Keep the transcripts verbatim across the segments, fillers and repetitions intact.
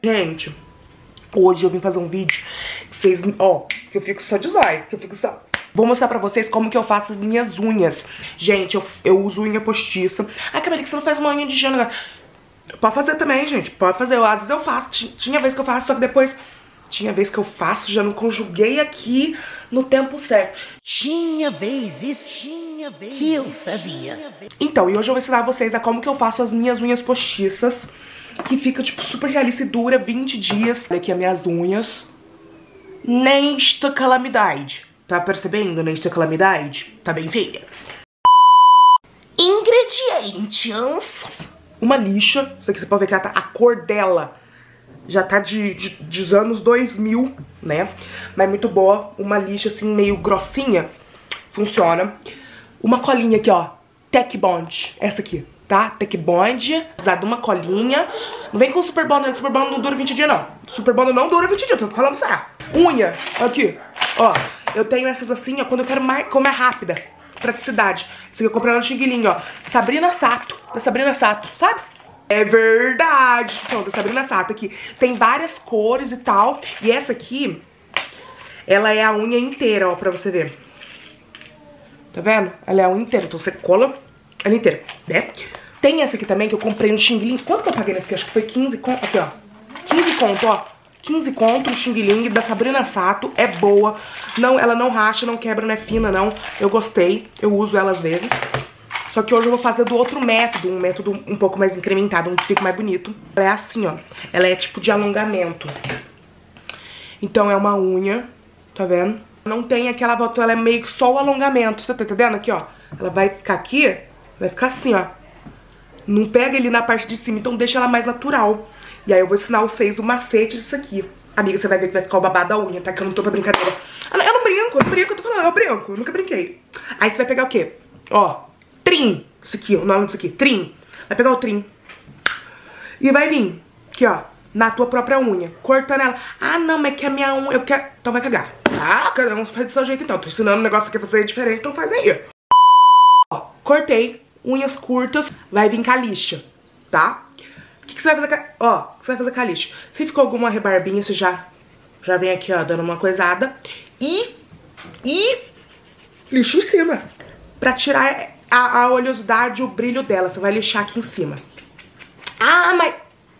Gente, hoje eu vim fazer um vídeo que vocês... Ó, que eu fico só de zóio, que eu fico só... Vou mostrar pra vocês como que eu faço as minhas unhas. Gente, eu, eu uso unha postiça. Ai, Camila, que você não faz uma unha de gênero? Pode fazer também, gente, pode fazer. Eu, às vezes eu faço, tinha vez que eu faço, só que depois... Tinha vez que eu faço, já não conjuguei aqui no tempo certo. Tinha vezes, tinha vezes que eu fazia. Então, e hoje eu vou ensinar vocês a como que eu faço as minhas unhas postiças. Que fica, tipo, super realista e dura vinte dias. Olha aqui as minhas unhas. Nesta calamidade. Tá percebendo nesta calamidade? Tá bem feia. Ingredientes. Uma lixa. Isso aqui você pode ver que ela tá, a cor dela já tá de, de, dos anos dois mil, né? Mas muito boa. Uma lixa assim meio grossinha. Funciona. Uma colinha aqui, ó. Tech Bond. Essa aqui, tá? Tech Bond. Precisar de uma colinha. Não vem com Super Bond, não. Super Bond não dura vinte dias, não. Super Bond não dura vinte dias, tô falando sério. Unha. Aqui. Ó. Eu tenho essas assim, ó. Quando eu quero mais, como é rápida. Praticidade. Essa aqui eu comprei lá no Xing-Ling, ó. Sabrina Sato. Da Sabrina Sato, sabe? É verdade. Então, da Sabrina Sato aqui. Tem várias cores e tal. E essa aqui, ela é a unha inteira, ó, pra você ver. Tá vendo? Ela é a unha inteira. Então você cola ela inteira, né? Tem essa aqui também que eu comprei no Xing-Ling. Quanto que eu paguei nesse aqui? Acho que foi quinze conto. Aqui, ó. quinze conto, ó. quinze conto no Xing-Ling da Sabrina Sato. É boa. Não, ela não racha, não quebra, não é fina, não. Eu gostei. Eu uso ela às vezes. Só que hoje eu vou fazer do outro método, um método um pouco mais incrementado, onde fica mais bonito. Ela é assim, ó. Ela é tipo de alongamento. Então é uma unha, tá vendo? Não tem aquela volta, ela é meio que só o alongamento. Você tá entendendo? Aqui, ó. Ela vai ficar aqui, vai ficar assim, ó. Não pega ele na parte de cima, então deixa ela mais natural. E aí eu vou ensinar vocês o macete disso aqui. Amiga, você vai ver que vai ficar o babado da unha, tá? Que eu não tô pra brincadeira. Eu não brinco, eu não brinco, eu tô falando, eu brinco. Eu nunca brinquei. Aí você vai pegar o quê? Ó. Trim, isso aqui, o nome disso aqui, trim. Vai pegar o trim e vai vir aqui, ó, na tua própria unha, cortando ela. Ah, não, mas que a minha unha, eu quero... Então vai cagar. Ah, cada um faz do seu jeito então. Tô ensinando um negócio que você é diferente, então faz aí. Ó, cortei, unhas curtas, vai vir com a lixa, tá? O que, que você vai fazer com a... Ó, o que você vai fazer com a lixa? Se ficou alguma rebarbinha, você já, já vem aqui, ó, dando uma coisada. E... E... Lixa em cima. Pra tirar... A, a oleosidade, o brilho dela. Você vai lixar aqui em cima. Ah, mas...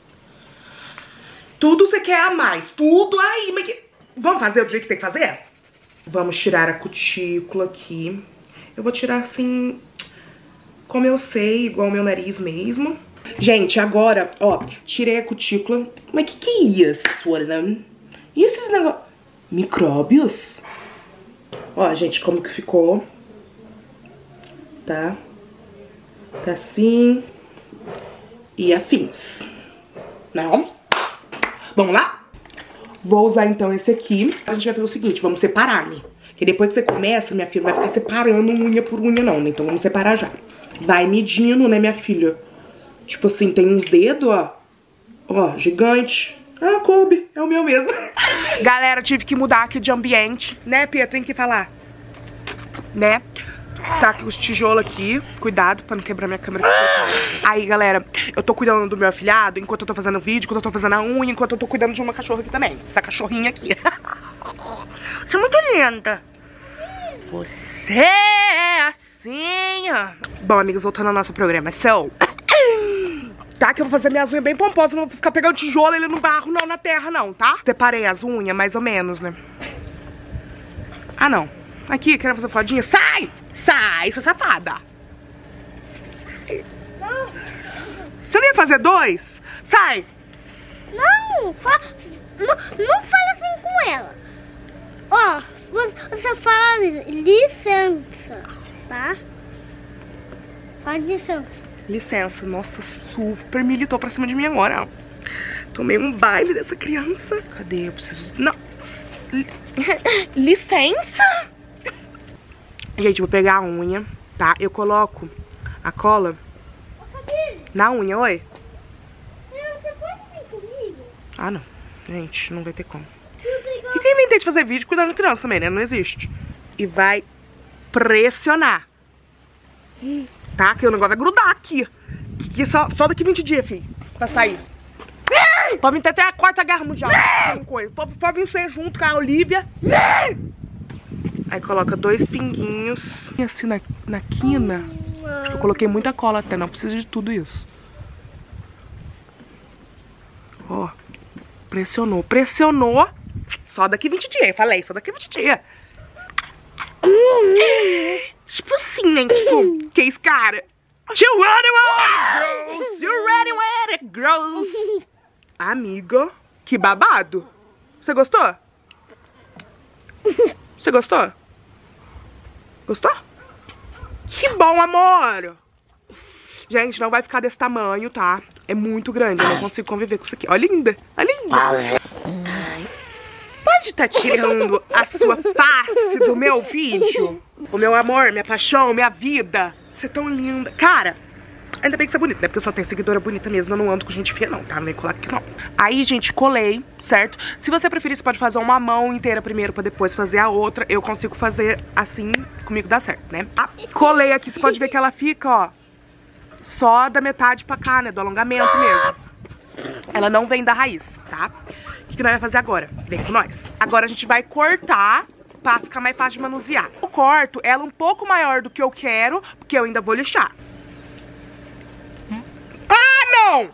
Tudo você quer a mais. Tudo aí. Mas que... Vamos fazer do jeito que tem que fazer? Vamos tirar a cutícula aqui. Eu vou tirar assim... Como eu sei, igual o meu nariz mesmo. Gente, agora, ó. Tirei a cutícula. Mas que que é isso, Ana? E esses negócios? Micróbios? Ó, gente, como que ficou? Tá? Tá assim. E afins. Não? Vamos lá? Vou usar então esse aqui. A gente vai fazer o seguinte, vamos separar, né? Que depois que você começa, minha filha, vai ficar separando unha por unha não, né? Então vamos separar já. Vai medindo, né, minha filha? Tipo assim, tem uns dedos, ó. Ó, gigante. Ah, coube. É o meu mesmo. Galera, tive que mudar aqui de ambiente. Né, Pia? Tem que falar. Né? Tá aqui os tijolos aqui. Cuidado pra não quebrar minha câmera. Aí, galera, eu tô cuidando do meu afilhado enquanto eu tô fazendo vídeo, enquanto eu tô fazendo a unha, enquanto eu tô cuidando de uma cachorra aqui também. Essa cachorrinha aqui. Você é muito linda. Você é assim, ó. Bom, amigos, voltando ao nosso programa. So, tá, que eu vou fazer minhas unhas bem pomposas. Não vou ficar pegando tijolo ali no barro, não, na terra, não, tá? Separei as unhas, mais ou menos, né? Ah, não. Aqui, querendo fazer fodinha? Sai! Sai, sua safada! Não. Você não ia fazer dois? Sai! Não, fa não, não fala assim com ela. Ó, você, você fala licença, tá? Fala licença. Licença, nossa, super militou pra cima de mim agora. Tomei um baile dessa criança. Cadê? Eu preciso... Não. Licença? Gente, vou pegar a unha, tá? Eu coloco a cola na unha, oi? Você pode vir comigo? Ah, não. Gente, não vai ter como. E que eu inventei de fazer vídeo cuidando de criança também, né? Não existe. E vai pressionar. Tá? Que o negócio vai grudar aqui. Que só, só daqui vinte dias, filho, pra sair. Pode vir até a quarta guerra mundial. Coisa. Pode, pode vir você junto com a Olivia. Aí coloca dois pinguinhos. E assim na, na quina. Acho que eu coloquei muita cola até, não precisa de tudo isso. Ó. Pressionou, pressionou. Só daqui vinte dias, falei, só daqui vinte dias. Tipo assim, né? Tipo, que esse cara? You ready when it grows? You ready when it grows? Amigo, que babado. Você gostou? Você gostou? Gostou? Que bom, amor! Gente, não vai ficar desse tamanho, tá? É muito grande, eu não consigo conviver com isso aqui. Ó, linda, ó, linda. Pode estar tirando a sua face do meu vídeo? O meu amor, minha paixão, minha vida. Você é tão linda. Cara, ainda bem que você é bonita, né? Porque eu só tenho seguidora bonita mesmo, eu não ando com gente feia não, tá? Não vem colar aqui não. Aí, gente, colei, certo? Se você preferir, você pode fazer uma mão inteira primeiro pra depois fazer a outra. Eu consigo fazer assim, comigo dá certo, né? Ah, colei aqui, você pode ver que ela fica, ó, só da metade pra cá, né? Do alongamento mesmo. Ela não vem da raiz, tá? O que, que nós vamos fazer agora? Vem com nós. Agora a gente vai cortar pra ficar mais fácil de manusear. Eu corto ela um pouco maior do que eu quero, porque eu ainda vou lixar. Ah, não!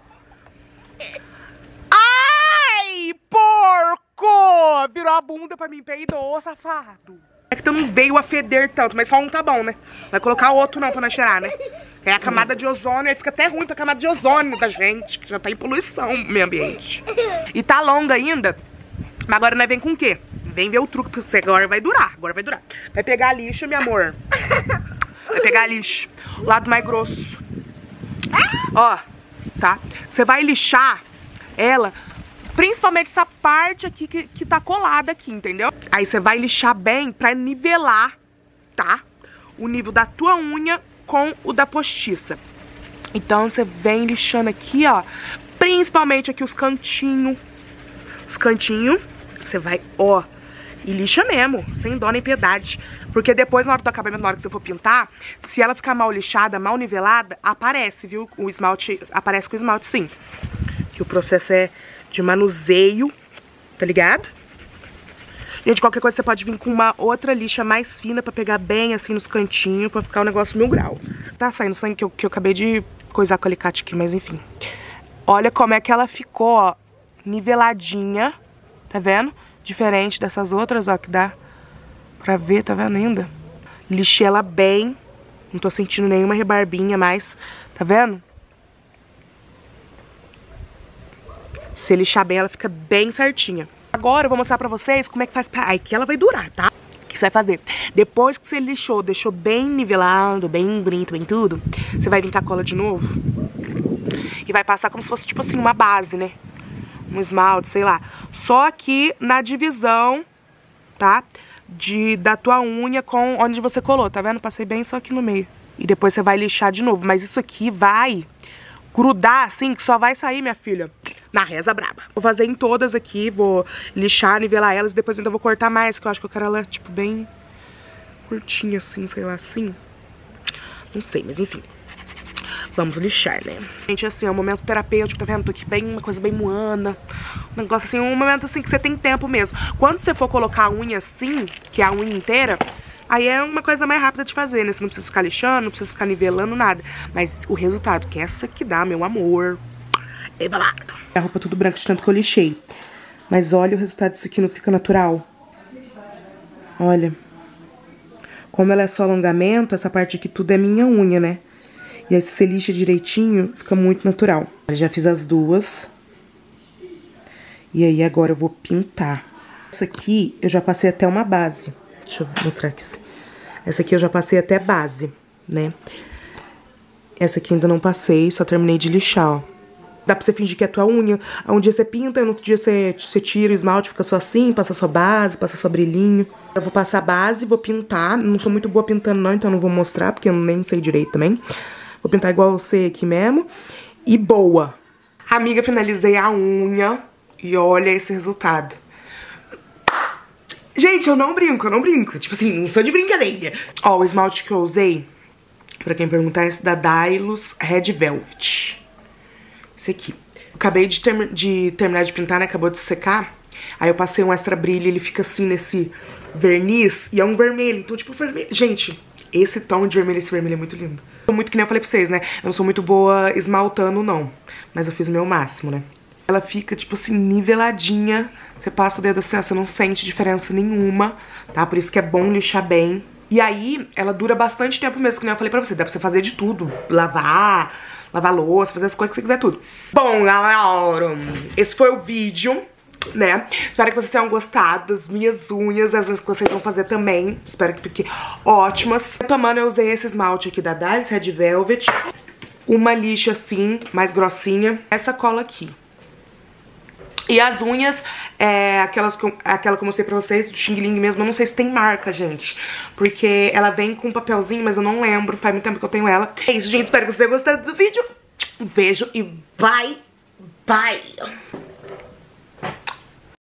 Ai, porco! Virou a bunda pra mim, peidou, safado. É que tu não veio a feder tanto, mas só um tá bom, né? Vai colocar outro não pra nós cheirar, né? É a camada de ozônio, aí fica até ruim pra camada de ozônio da gente, que já tá em poluição no meio ambiente. E tá longa ainda, mas agora nós vem com o quê? Vem ver o truque pra você, agora vai durar, agora vai durar. Vai pegar a lixa, meu amor. Vai pegar a lixa, o lado mais grosso. Ó, tá? Você vai lixar ela, principalmente essa parte aqui que, que tá colada aqui, entendeu? Aí você vai lixar bem pra nivelar, tá? O nível da tua unha com o da postiça. Então você vem lixando aqui, ó, principalmente aqui os cantinhos. Os cantinhos, você vai, ó, e lixa mesmo, sem dó nem piedade. Porque depois, na hora do acabamento, na hora que você for pintar, se ela ficar mal lixada, mal nivelada, aparece, viu? O esmalte, aparece com o esmalte, sim. Que o processo é de manuseio, tá ligado? Gente, qualquer coisa você pode vir com uma outra lixa mais fina pra pegar bem assim nos cantinhos, pra ficar o negócio mil grau. Tá saindo sangue que eu, que eu acabei de coisar com o alicate aqui, mas enfim. Olha como é que ela ficou, ó, niveladinha, tá vendo? Diferente dessas outras, ó, que dá pra ver, tá vendo ainda? Lixei ela bem, não tô sentindo nenhuma rebarbinha mais, tá vendo? Se lixar bem, ela fica bem certinha. Agora eu vou mostrar pra vocês como é que faz pra... Aí que ela vai durar, tá? O que você vai fazer? Depois que você lixou, deixou bem nivelado, bem bonito, bem tudo, você vai vir com a cola de novo e vai passar como se fosse, tipo assim, uma base, né? Um esmalte, sei lá. Só aqui na divisão, tá? De, da tua unha com onde você colou, tá vendo? Passei bem só aqui no meio. E depois você vai lixar de novo. Mas isso aqui vai grudar assim, que só vai sair, minha filha, na reza braba. Vou fazer em todas aqui, vou lixar, nivelar elas, depois ainda vou cortar mais, que eu acho que eu quero ela, tipo, bem curtinha assim, sei lá, assim. Não sei, mas enfim. Vamos lixar, né? Gente, assim, é um momento terapêutico, tá vendo? Tô aqui bem, uma coisa bem moana. Um negócio assim, um momento assim que você tem tempo mesmo. Quando você for colocar a unha assim, que é a unha inteira, aí é uma coisa mais rápida de fazer, né? Você não precisa ficar lixando, não precisa ficar nivelando nada. Mas o resultado, que é essa que dá, meu amor, é babado. A roupa tudo branca de tanto que eu lixei. Mas olha o resultado disso aqui, não fica natural? Olha. Como ela é só alongamento, essa parte aqui tudo é minha unha, né? E aí se você lixa direitinho, fica muito natural. Eu já fiz as duas. E aí agora eu vou pintar. Essa aqui eu já passei até uma base. Deixa eu mostrar aqui. Essa aqui eu já passei até base, né? Essa aqui ainda não passei, só terminei de lixar, ó. Dá pra você fingir que é a tua unha. Um dia você pinta, no outro dia você, você tira o esmalte, fica só assim, passa só base, passa só brilhinho. Eu vou passar base, vou pintar. Não sou muito boa pintando não, então não vou mostrar, porque eu nem sei direito também. Vou pintar igual eu sei aqui mesmo. E boa! Amiga, finalizei a unha. E olha esse resultado. Gente, eu não brinco, eu não brinco. Tipo assim, não sou de brincadeira. Ó, o esmalte que eu usei, pra quem perguntar, é esse da Dylos Red Velvet. Esse aqui. Eu acabei de, ter, de terminar de pintar, né? Acabou de secar. Aí eu passei um extra brilho, ele fica assim nesse verniz. E é um vermelho, então tipo vermelho. Gente, esse tom de vermelho, esse vermelho é muito lindo. Eu sou muito, que nem eu falei pra vocês, né? Eu não sou muito boa esmaltando, não. Mas eu fiz o meu máximo, né? Ela fica, tipo assim, niveladinha. Você passa o dedo assim, ó, você não sente diferença nenhuma, tá? Por isso que é bom lixar bem. E aí, ela dura bastante tempo mesmo, que nem eu falei pra você. Dá pra você fazer de tudo. Lavar, lavar louça, fazer as coisas que você quiser, tudo. Bom, galera, esse foi o vídeo, né? Espero que vocês tenham gostado das minhas unhas, as vezes que vocês vão fazer também. Espero que fiquem ótimas. Tomando, eu usei esse esmalte aqui da Dalice Red Velvet. Uma lixa assim, mais grossinha. Essa cola aqui. E as unhas, é, aquelas que eu, aquela que eu mostrei pra vocês, do Xing Ling mesmo, eu não sei se tem marca, gente. Porque ela vem com um papelzinho, mas eu não lembro, faz muito tempo que eu tenho ela. É isso, gente, espero que vocês tenham gostado do vídeo. Um beijo e bye, bye!